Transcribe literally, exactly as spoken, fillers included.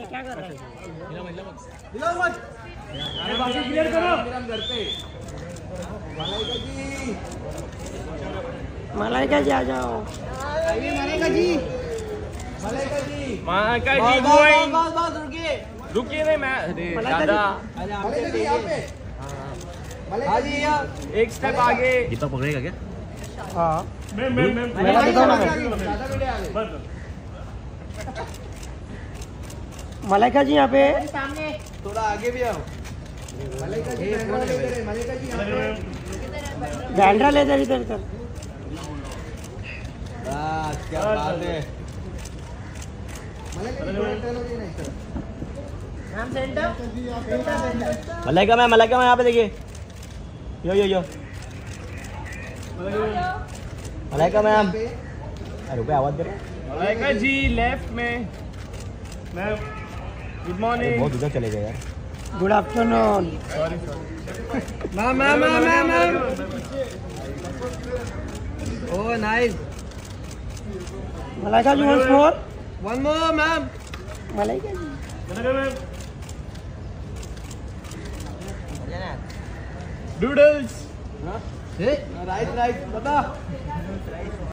क्या कर रहा है? हिलाओ मत। अरे बाकी क्लियर करो। घर पे मलाइका जी, मलाइका जी आ जाओ। आइए मलाइका जी, मलाइका जी, मलाइका जी बस गोइंग। बस बस रुकिए, रुकिए नहीं मैं मलाइका दादा मलाइका जी यहाँ पे, मलाइका जी यहाँ, एक स्टेप आगे। दीपक पकड़ेगा क्या? हाँ मैं मैं मैं मेरा देता हूँ ना मैं। ज़्यादा वीडियो आ गई। बस मलाइका जी यहाँ पे। थोड़ा आगे भी आओ। मलाइका जी बैंड्रा लेकर है, मलाइका जी यहाँ पे। बैंड्रा ले इधर इधर इधर। वाह क्या बात है। मलाइका जी थोड़ा टर्न हो जाइए ना इस तरफ। नाम center Malaika ma'am, Malaika ma'am यहाँ पे देखिए। Yo yo yo Malaika ma'am. अरे रुपये आवाज दे रहे हैं। मलाइका जी लेफ्ट में। मैं गुड अरे मॉर्निंग। बहुत उधर चले गए यार। Good afternoon. Ma'am ma'am ma'am ma'am ma'am. Oh nice. Malaika ji once more. One more ma'am. Malaika ji doodles. Right right बता।